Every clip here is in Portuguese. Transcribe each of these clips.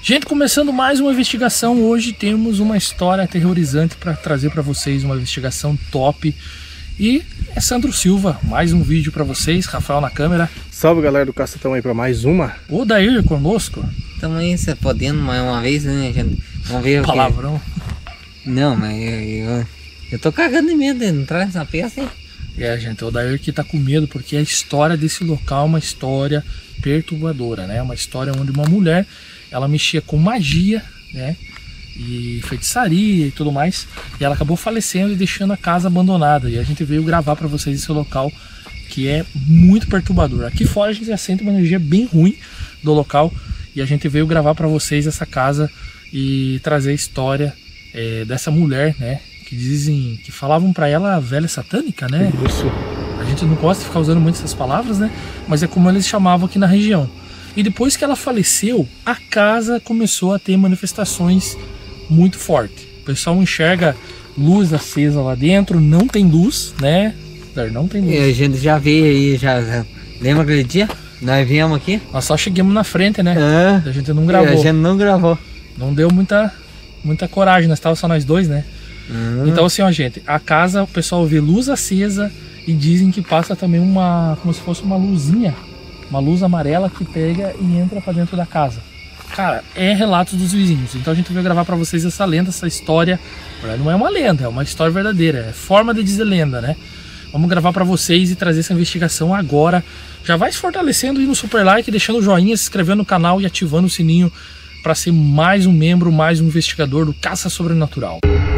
Gente, começando mais uma investigação. Hoje temos uma história aterrorizante para trazer para vocês, uma investigação top. E é Sandro Silva, mais um vídeo para vocês, Rafael na câmera. Salve galera do Caça-Tão aí para mais uma. O Dair conosco. Também você podendo mais uma vez, né, gente? Vamos ver Palavrão. Não, mas eu tô cagando de medo de entrar nessa peça, hein? Gente, o Dair que tá com medo porque a história desse local é uma história perturbadora, né? Uma história onde uma mulher, ela mexia com magia, né? E feitiçaria e tudo mais, e ela acabou falecendo e deixando a casa abandonada. E a gente veio gravar para vocês esse local que é muito perturbador. Aqui fora a gente já sente uma energia bem ruim do local, e a gente veio gravar para vocês essa casa e trazer a história dessa mulher, né? Que dizem, que falavam para ela a velha satânica, né? Isso. A gente não gosta de ficar usando muito essas palavras, né? Mas é como eles chamavam aqui na região. E depois que ela faleceu, a casa começou a ter manifestações muito fortes. O pessoal enxerga luz acesa lá dentro, não tem luz, né? Não tem luz. E a gente já veio aí, já lembra aquele dia? Nós viemos aqui? Nós só chegamos na frente, né? A gente não E gravou. a gente não gravou. Não deu muita coragem, nós estávamos só nós dois, né? Então assim, ó, gente, a casa, o pessoal vê luz acesa e dizem que passa também como se fosse uma luzinha, uma luz amarela que pega e entra pra dentro da casa. Cara, é relatos dos vizinhos. Então a gente veio gravar pra vocês essa lenda, essa história. Não é uma lenda, é uma história verdadeira, é forma de dizer lenda, né? Vamos gravar pra vocês e trazer essa investigação agora. Já vai se fortalecendo aí no super like, deixando o joinha, se inscrevendo no canal e ativando o sininho pra ser mais um membro, mais um investigador do Caça Sobrenatural.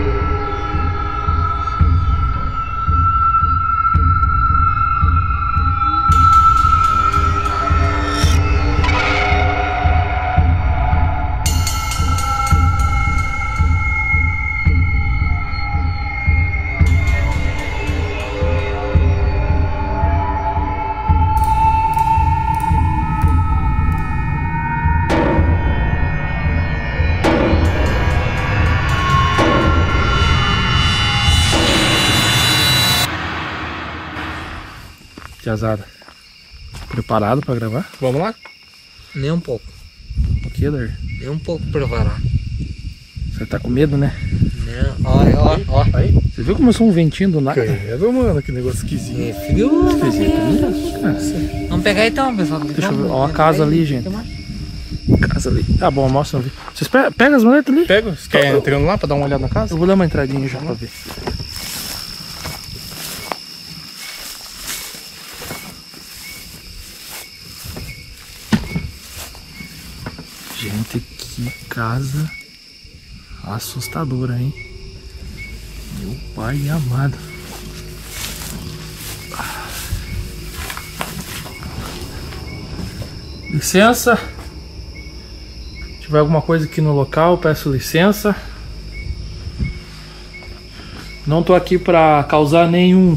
Tiazada, preparado para gravar? Vamos lá? Nem um pouco. O que, Dair? Nem um pouco preparar. Você tá com medo, né? Não, ó. Aí, você viu como eu sou um ventinho do nada? Credo, mano, que negócio esquisito. É frio. Esquisito. Vamos pegar então, pessoal. Deixa eu ver. Ó a casa ali, gente. Casa ali. Tá bom, mostra ali. Vocês pegam as maletas ali? Pega, você quer entrando lá pra dar uma olhada na casa? Eu vou dar uma entradinha já pra ver. Gente, que casa assustadora, hein? Meu pai amado. Licença. Se tiver alguma coisa aqui no local, peço licença. Não tô aqui pra causar nenhum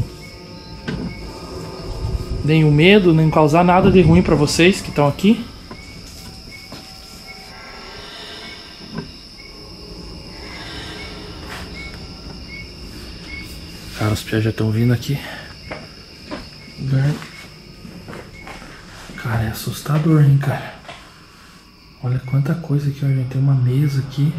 medo, nem causar nada de ruim pra vocês que estão aqui. Cara, os piás já estão vindo aqui. Cara, é assustador, hein, cara. Olha quanta coisa aqui, ó, gente. Tem uma mesa aqui.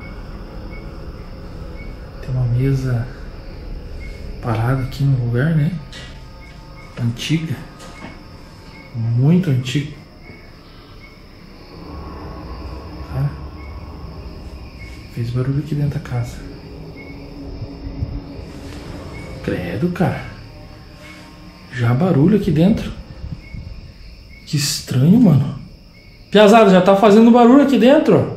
Tem uma mesa parada aqui no lugar, né? Antiga. Muito antiga. Cara, fez barulho aqui dentro da casa. Credo, cara. Já barulho aqui dentro. Que estranho, mano. Piazada, já tá fazendo barulho aqui dentro.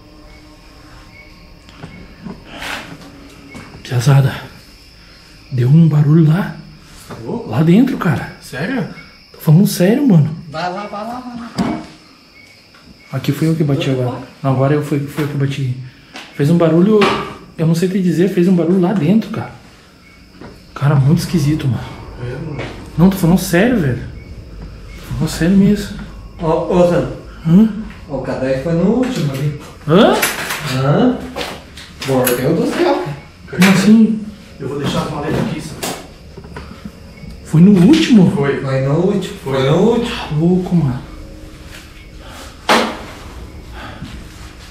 Piazada, deu um barulho lá. Lá dentro, cara. Sério? Tô falando sério, mano. Vai lá. Aqui fui eu que bati agora. Não, agora fui eu que bati. Fez um barulho, eu não sei te dizer, fez um barulho lá dentro, cara. Cara, muito esquisito, mano. Não, tô falando sério, velho. Tô falando sério mesmo. Ô, Sandro. O cadáver foi no último ali. Hã? Meu Deus do céu. Como assim? Eu vou deixar as maletas aqui, sabe? Foi no último? Foi. Foi no último. Foi no último. Louco, mano.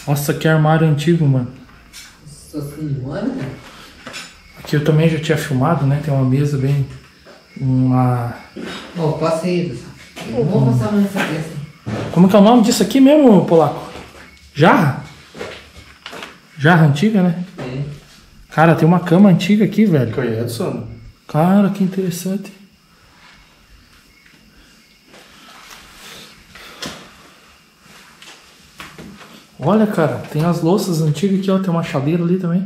Nossa, que armário antigo, mano. Nossa senhora, né? Aqui eu também já tinha filmado, né? Tem uma mesa bem... Ó, passa aí, pessoal. Eu vou passar mais essa peça. Como que é o nome disso aqui mesmo, Polaco? Jarra? Jarra antiga, né? É. Cara, tem uma cama antiga aqui, velho. Conheço. Cara, que interessante. Olha, cara, tem as louças antigas aqui, ó. Tem uma chaleira ali também.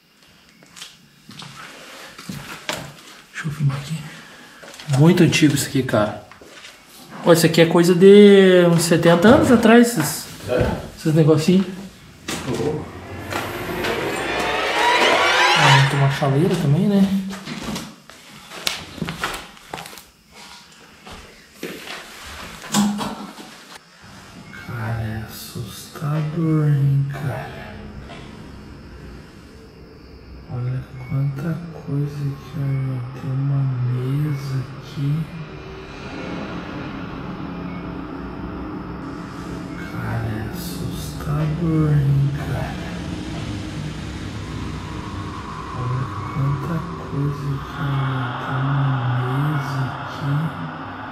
Deixa eu filmar aqui. Muito antigo isso aqui, cara. Ó, isso aqui é coisa de uns 70 anos atrás, esses negocinhos. Ah, tem uma chaleira também, né? Cara, é assustador, hein, cara. Olha quanta coisa que tem uma mesa aqui. Cara, é assustador, hein, cara. Olha quanta coisa que tem uma mesa aqui.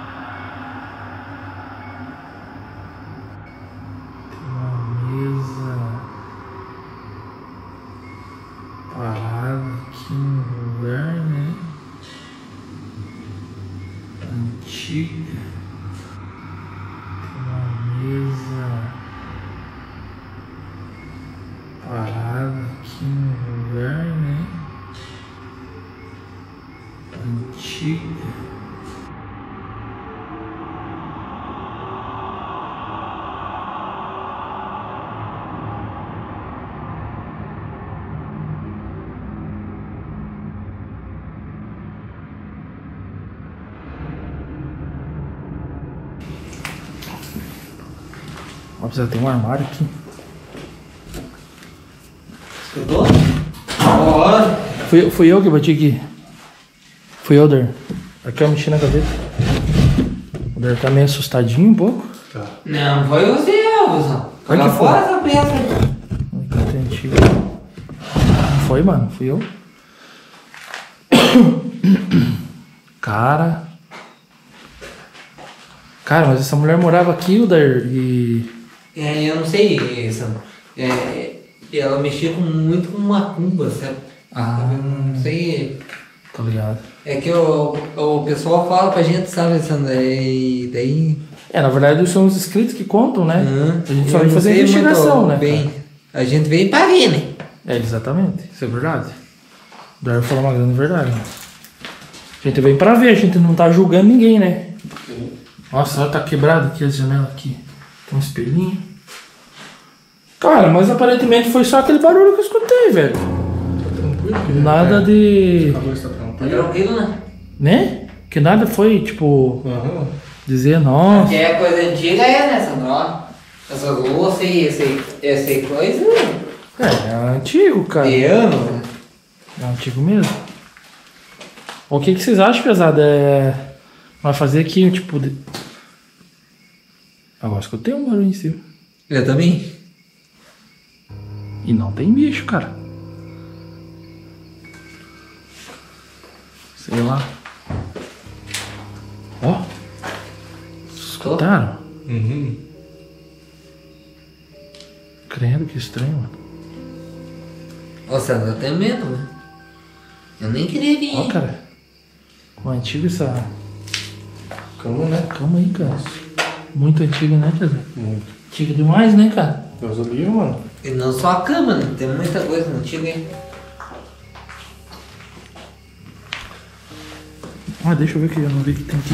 Tem uma mesa parada aqui no lugar, né? Antiga. Tem uma mesa parada aqui no lugar, né? Antiga. Ó, precisa ter um armário aqui. Escutou? Bora. Fui eu que bati aqui. Fui eu, Der. Aqui eu mexi na gaveta. O Der tá meio assustadinho um pouco. Tá. Não, foi você, Elvis. Olha Olha que fora essa peça aí. Gaveta antiga. Foi, mano. Fui eu. Cara. Cara, mas essa mulher morava aqui, o Der, e... É, eu não sei, Sandro. Ela mexia muito com macumba, sabe? Ah. Eu não sei. Tô ligado. É que o pessoal fala pra gente, sabe, Sandro? E daí. É, na verdade são os inscritos que contam, né? A gente só eu vem não fazer sei investigação, muito né? bem. Cara? A gente veio pra ver, né? É, exatamente. Isso é verdade. O Der falou uma grande verdade. Né? A gente vem pra ver, a gente não tá julgando ninguém, né? Nossa, olha, tá quebrado aqui as janelas aqui. Tem um espelhinho. Cara, mas aparentemente foi só aquele barulho que eu escutei, velho. Tá tranquilo? Nada de... A luz tá Tá tranquila. tranquilo, né? Né? Que nada foi, tipo... Aham. Dizer, nossa... Que é coisa antiga, né, Sandro? Ó, essas louças e essa coisa. É antigo, cara. De anos, né? É antigo mesmo. O que vocês acham, pesado? Vai fazer aqui, tipo... Agora escutei um barulho em cima. Eu também. E não tem bicho, cara. Sei lá. Ó. Escutaram? Uhum. Credo, que estranho, mano. Ô, Sandro, eu tenho medo, né? Eu nem queria vir. Ó, cara. Como é antiga essa Cama, né? cama aí, cara. Muito antiga, né, Pedro? Muito. Antiga demais, né, cara? Deus o livre, mano. E não só a cama, né? Tem muita coisa antiga aí. Ah, deixa eu ver aqui, eu não vi o que tem aqui.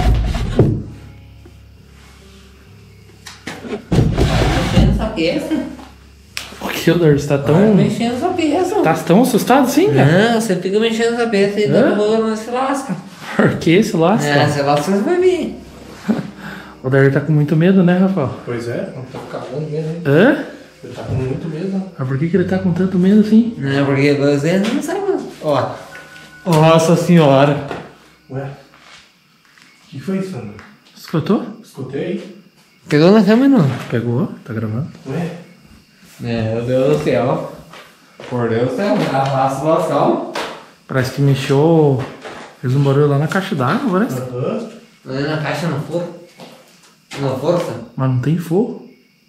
Mexendo essa peça. O Kilder, você tá tão... Mexendo essa peça. Tá tão assustado assim, cara? Não, você fica mexendo essa peça e Hã? daqui a pouco não se lasca. Por que esse laço? É, se lasca você vai vir. O Dair tá com muito medo, né, Rafael? Pois é, não tá cagando mesmo, hein? Hã? Ele tá com muito medo, né? Mas por que ele tá com tanto medo assim? Não, porque você não sabe. Ó. Nossa senhora. Ué? O que foi, Sandro? Escutou? Escutei. Pegou na câmera não? Pegou, tá gravando. Ué? Meu Deus do céu. Por Deus do céu, arrasta o Vascal. Parece que mexeu. Fez um barulho lá na caixa d'água, parece. Não é na caixa, não for. Na força. Mas não tem fogo.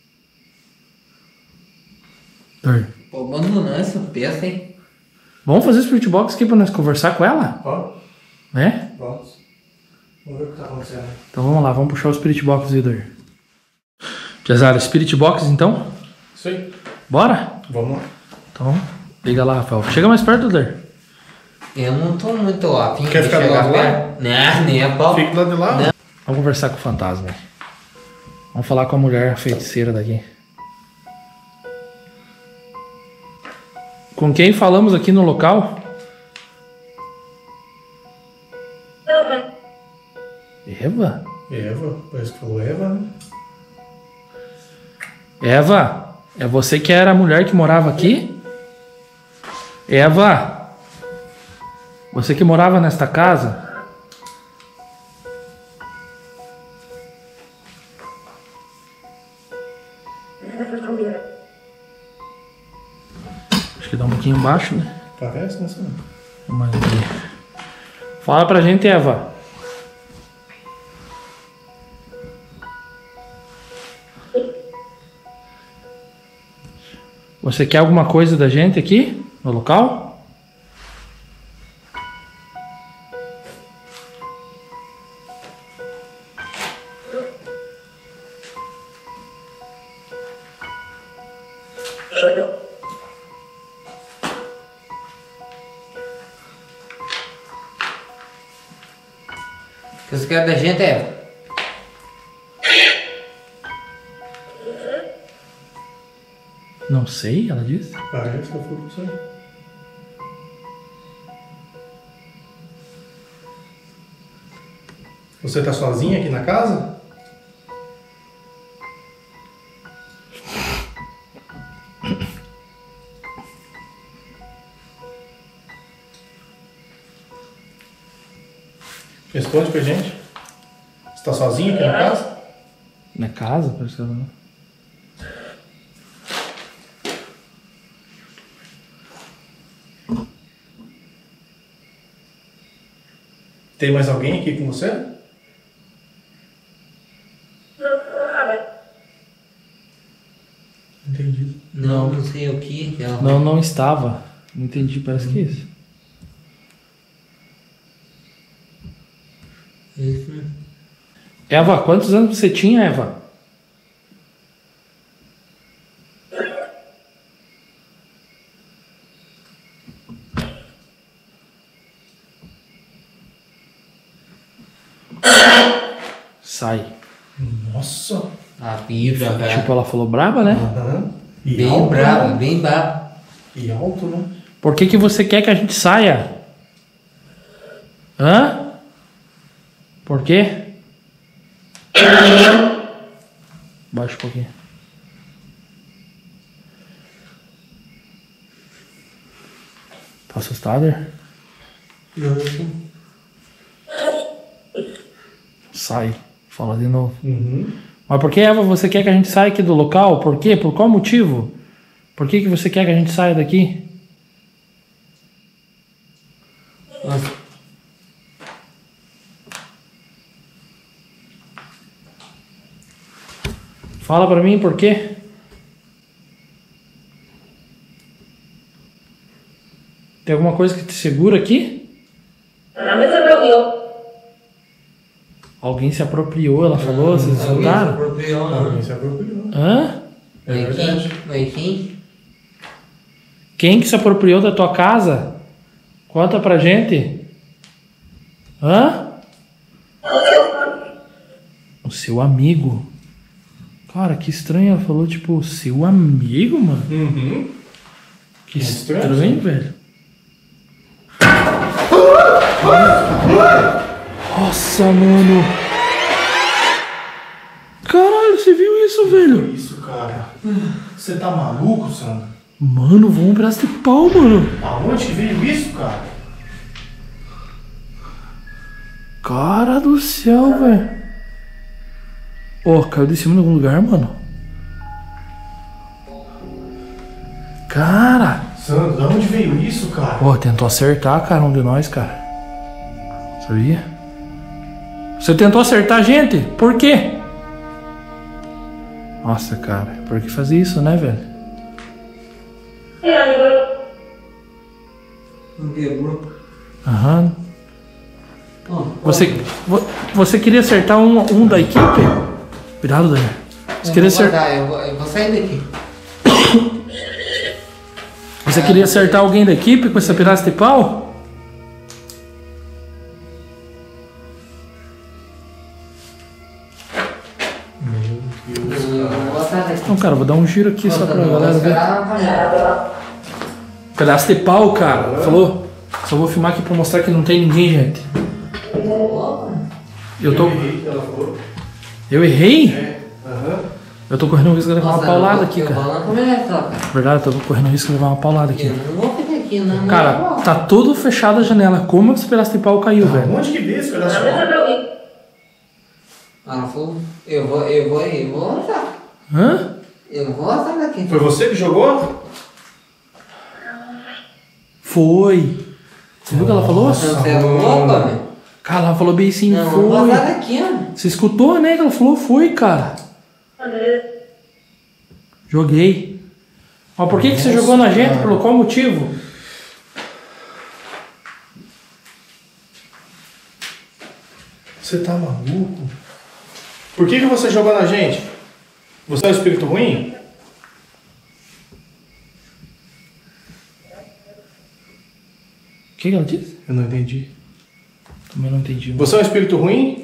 Pô, abandonar essa peça, hein? Vamos fazer Spirit Box aqui pra nós conversar com ela? Ó, Né? vamos. Vamos ver o que tá acontecendo. Então vamos lá, vamos puxar o Spirit Box, Vidor. Piazada, Spirit Box então? Isso aí. Bora? Vamos lá. Então, liga lá, Rafael. Chega mais perto, Vidor. Eu não tô muito afim Quer ficar do lado de lá? Não, nem a pau. Fica do lado de lá. Não. Vamos conversar com o fantasma. Vamos falar com a mulher feiticeira daqui. Com quem falamos aqui no local? Eva? Eva, parece que falou Eva, né? Eva, é você que era a mulher que morava aqui? Eva, você que morava nesta casa? Acho que dá um pouquinho embaixo, né? Parece, né, senhor? Mais aqui. Fala pra gente, Eva. Você quer alguma coisa da gente aqui no local? O que você quer da gente, Eva? Não sei, ela disse. Parece que eu fui com você. Você tá sozinha aqui na casa? Responde pra gente. Você tá sozinha aqui na casa? Na casa, parece que ela não. Tem mais alguém aqui com você? Entendi. Não sei o que. Ela... Não, não estava. Não entendi, parece que é isso. Isso. Eva, quantos anos você tinha, Eva? Sai. Nossa. A vibra, cara. Tipo, ela falou braba, né? Aham. E Bem alto, brava, né? bem brava. E alto, né? Por que você quer que a gente saia? Hã? Por quê? Baixa um pouquinho. Tá assustado? Sai. Fala de novo. Uhum. Mas por que, Eva, você quer que a gente saia aqui do local? Por quê? Por qual motivo? Por que você quer que a gente saia daqui? Nossa. Fala pra mim por quê? Tem alguma coisa que te segura aqui? Alguém se apropriou, ela falou, vocês escutaram? Alguém se apropriou. Hã? É verdade. Mas quem? Quem que se apropriou da tua casa? Conta pra gente. Hã? O seu amigo. Cara, que estranho. Ela falou, tipo, seu amigo, mano. Uhum. Que Muito estranho, estranho, velho. Nossa, mano. Caralho, você viu isso, velho? Isso, cara. Você tá maluco, Sandro? Mano, vamos um pedaço de pau, mano. Aonde que veio isso, cara? Cara do céu, velho. Ó, caiu de cima de algum lugar, mano. Cara! Sandro, de onde veio isso, cara? Pô, tentou acertar, cara, um de nós, cara. Sabia? Você tentou acertar a gente? Por quê? Nossa, cara, por que fazer isso, né, velho? Não quebrou. Aham. Você queria acertar um da equipe? Cuidado, Daniel. Você queria acertar. Eu vou sair daqui. Você queria acertar alguém da equipe com essa pedaço de pau? Não, cara, vou dar um giro aqui só pra galera ver. Pedaço de pau, cara. Falou? Só vou filmar aqui pra mostrar que não tem ninguém, gente. Eu tô. Eu errei? Eu tô correndo o risco de levar uma paulada aqui, cara. Verdade, eu tô correndo o risco de levar uma paulada aqui. Eu não vou ficar aqui, não. Cara, tá tudo fechado a janela. Como esse pedaço de pau caiu, velho? Onde que veio esse pedaço de pau? Ela falou, eu vou usar. Hã? Eu não vou usar daqui. Foi você que jogou? Foi. Você viu o que ela falou? Você é louca, velho? Cara, ela falou bem assim, Não, vou foi. usar daqui, ó. Você escutou, né? Que ela falou, foi, cara. Joguei. Mas por que você jogou na gente? Por qual motivo? Você tá maluco? Por que você jogou na gente? Você é um espírito ruim? O que ela disse? Eu não entendi. Também não entendi. Você é um espírito ruim?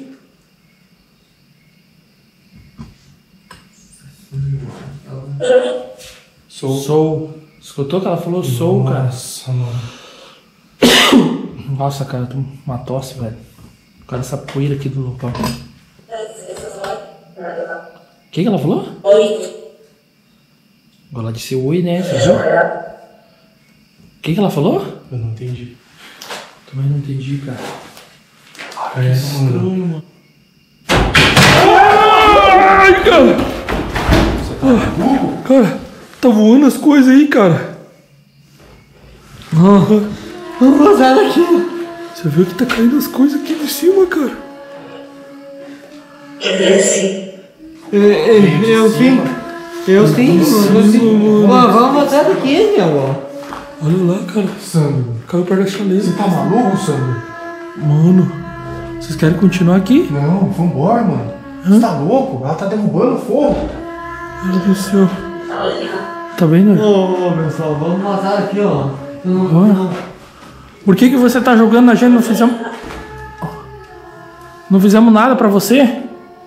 Sou. Escutou que ela falou sou, cara? Nossa, mano. Nossa, cara, eu tô uma tosse, velho. Por causa dessa poeira aqui do local. O que ela falou? Oi. Ela disse oi, né? Você viu? O que ela falou? Eu não entendi. Também não entendi, cara. É, Estranho, mano. Ai, cara! Cara, tá voando as coisas aí, cara. Vamos usar daqui. Você viu que tá caindo as coisas aqui de cima, cara? Eu sim. Vamos usar daqui, meu amor. Olha lá, cara. Sandro. Caiu perto da chaleira. Você tá maluco, Sandro? Mano, vocês querem continuar aqui? Não, vambora, mano. Você tá louco? Ela tá derrubando o fogo. Meu Deus do céu. Tá vendo? Ô, pessoal, vamos passar aqui, ó. Por que você tá jogando na gente? Não fizemos nada pra você?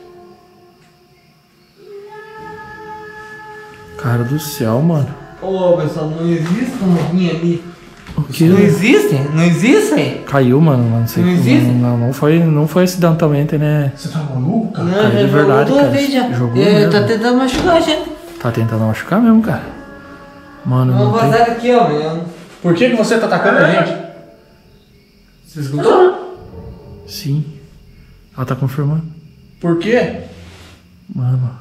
Cara do céu, mano. Ô, pessoal, não existe uma ali. O que? Não existe? Não existe? Caiu, mano. Não sei. Não existe? Não foi acidentalmente, né? Você tá maluco, cara? Caiu de verdade, duas cara. vezes já. Jogou Tá mesmo. tentando machucar a gente. Tá tentando machucar mesmo, cara. Mano, Vamos não tem... vazar daqui, ó, meu. Por que você tá atacando a gente? Você escutou? Sim. Ela tá confirmando. Por quê? Mano.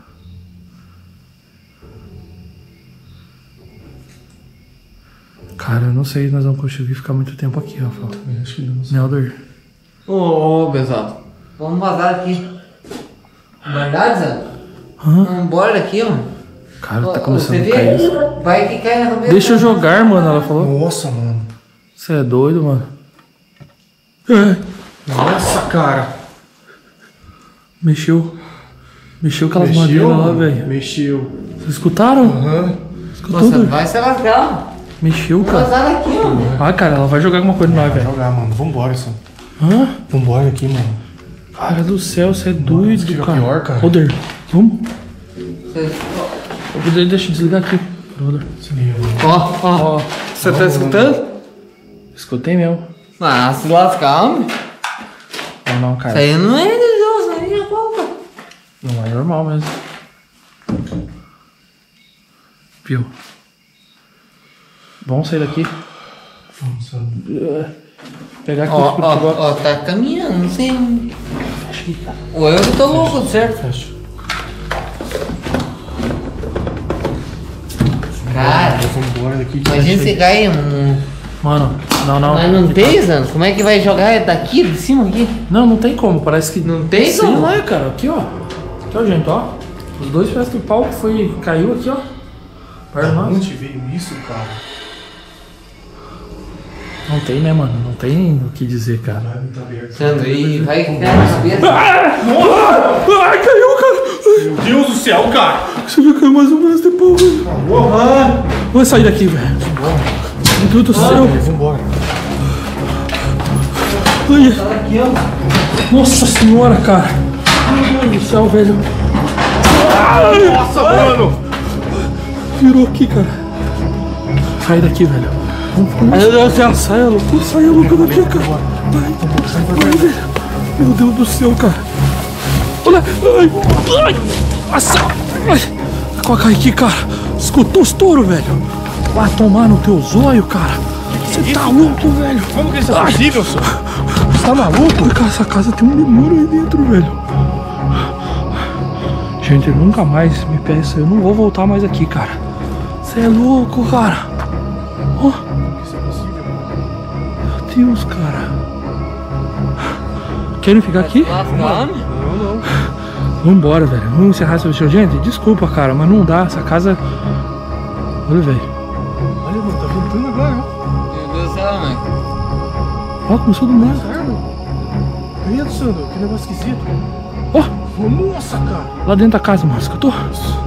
Cara, eu não sei se nós vamos conseguir ficar muito tempo aqui, Rafael. Acho que não. Nelder. Ô, pessoal. Vamos vazar aqui. Verdade, Zé? Hã? Vamos embora daqui, ó. Cara, tá Você começando a vê? cair isso. Vai que cai na cabeça. Deixa eu jogar, mano, ela falou. Nossa, mano. Você é doido, mano. É. Nossa, cara. Mexeu aquelas madeiras lá, mano? velho. Mexeu. Vocês escutaram? Aham. Escutou, Nossa, doido? vai se lascar. Mexeu, Vamos cara. vazar daqui, ó. Ah, cara, ela vai jogar alguma coisa em nós, Vai velho. jogar, mano. Vambora, Sam. Hã? Vambora aqui, mano. Cara do céu, você é doido, fica cara. pior, cara. Roder, vamos? Você- Deixa eu desligar aqui. Roder. Ó. Você tá escutando? Escutei mesmo. Ah, se lascar, homem. Não, cara. Isso aí não é de Deus, não é minha culpa. Não é normal mesmo. Viu? Vamos sair daqui. Vamos, Sam. Pegar aqui os futebol. Ó, tá caminhando, não sei. Ou eu que tô louco, certo? Fecha. Cara, Vamos embora daqui. Imagina você cair Mano, não. Mas não tem, Zano? Como é que vai jogar daqui, de cima aqui? Não tem como, parece que. Não tem Sei como? lá, cara. Aqui, ó. Aqui, ó, gente, ó. Os dois pés do pau caiu aqui, ó. Perto de nós. Onde veio isso, cara? Não tem, né, mano? Não tem o que dizer, cara. Tá aberto. Zano, e vai cair na cabeça. Ai, caiu, cara. Meu Deus do céu, cara! Você viu que caiu mais um pedaço de pau, velho. Vamos sair daqui, velho. Meu Deus do céu. Vambora. Ai, Tá aqui, ó. nossa senhora, cara. Meu Deus do céu, velho. Nossa, mano! Virou aqui, cara. Sai daqui, velho. Meu Deus do céu. Sai, louco daqui, cara. Vai, velho. Meu Deus do céu, cara. Olha. Ai. Nossa. Ai. Qual cai aqui, cara? Escutou o estouro, velho. Vai tomar no teu zóio, cara. Você tá louco, velho. Como que isso é possível, senhor? Você tá maluco? Cara, essa casa tem um demônio aí dentro, velho. Gente, nunca mais me peça. Eu não vou voltar mais aqui, cara. Você é louco, cara. Ó. Isso é possível? Meu Deus, cara. Querem ficar aqui? Não. Vamos embora, velho. Vamos encerrar essa vídeo. Gente, desculpa, cara, mas não dá. Essa casa... Olha, velho. Olha, mano, tá ventando agora, ó. Meu Deus do céu, mãe. Ó, começou do nada. Tá vendo, Sandro? Que negócio esquisito. Ó, Nossa, cara. lá dentro da casa, mano. Escutou?